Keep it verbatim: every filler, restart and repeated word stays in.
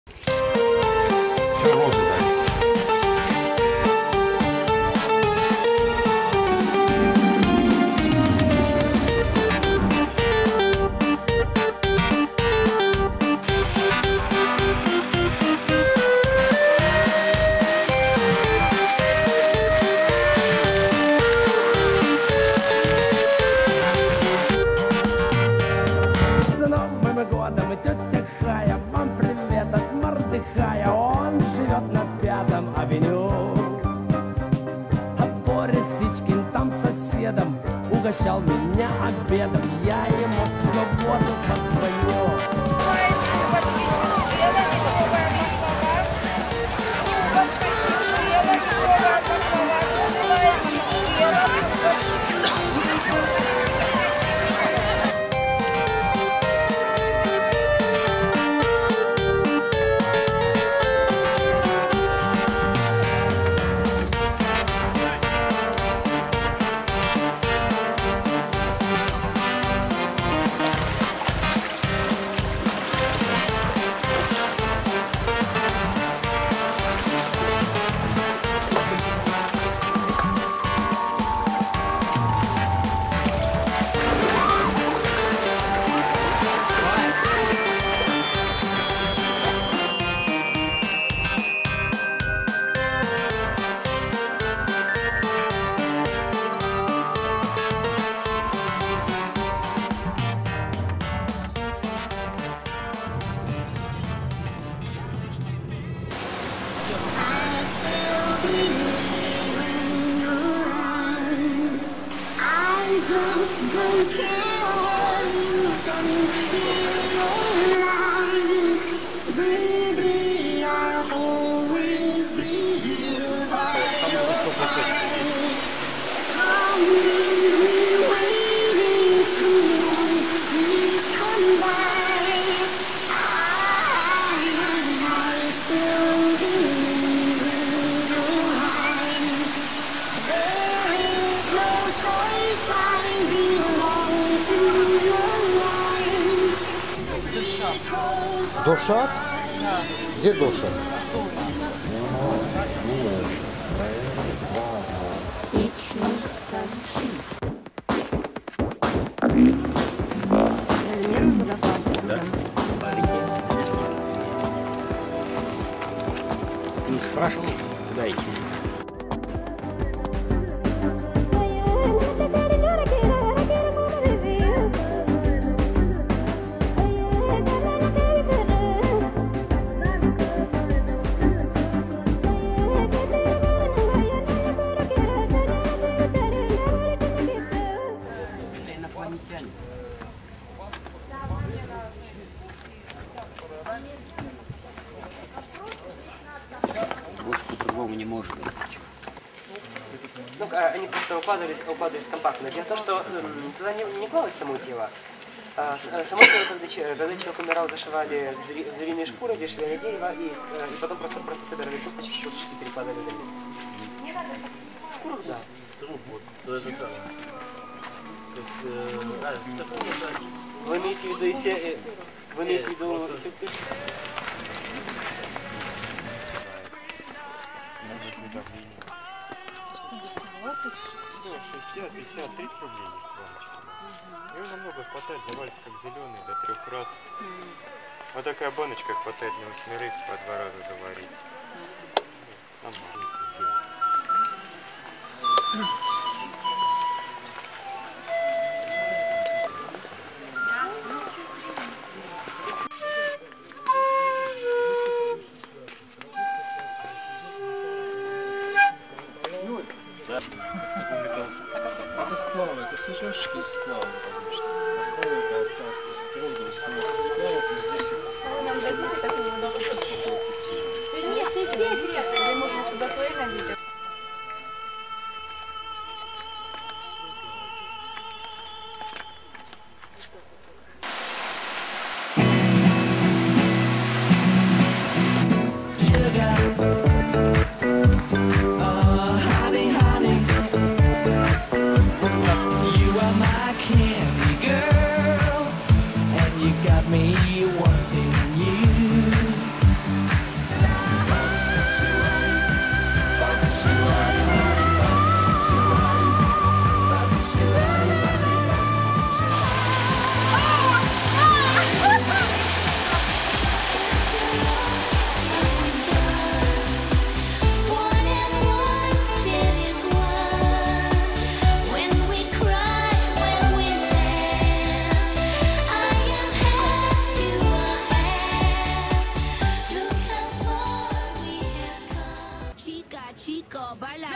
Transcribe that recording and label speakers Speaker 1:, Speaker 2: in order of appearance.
Speaker 1: Все, розу дай.
Speaker 2: С Новым годом, тетя Хая, вам привет от Мордыхая. Он живет на Пятом авеню. А Борис Сичкин там соседом угощал меня обедом. Я ему в субботу позвоню.
Speaker 1: Дошак?
Speaker 3: Да.
Speaker 1: Где Дошак?
Speaker 4: Не спрашивал, куда идти. Больше по-другому не может быть.
Speaker 3: Ну, они просто укладывались, укладывались компактно. Дело в том, что м, туда не, не клалось само тело. А, с- а само тело, когда, че- когда человек умирал, зашивали в зри- в звериные шкуры, вешали на дерево, и, э, и потом просто, просто собирали косточки, щелчки перекладывали на них. Ну, да. Вы имеете в виду эффект? Вы имеете в виду эффекты?
Speaker 5: шестьдесят, пятьдесят, тридцать рублей есть баночка. Его намного хватает, заварится как зеленый до трех раз. Вот такая баночка хватает на восьмерых по два раза заварить. Там маленький сделать.
Speaker 6: Это сплавы, это все чашечки из сплава различных. Это от, от трех до восемнадцати сплавов, но здесь их около пяти.
Speaker 7: Нет, не все крепкие, мы можем сюда свои набить.
Speaker 8: Баля!